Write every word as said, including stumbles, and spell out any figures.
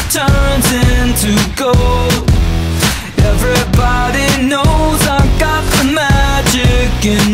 turns into gold. Everybody knows I got the magic in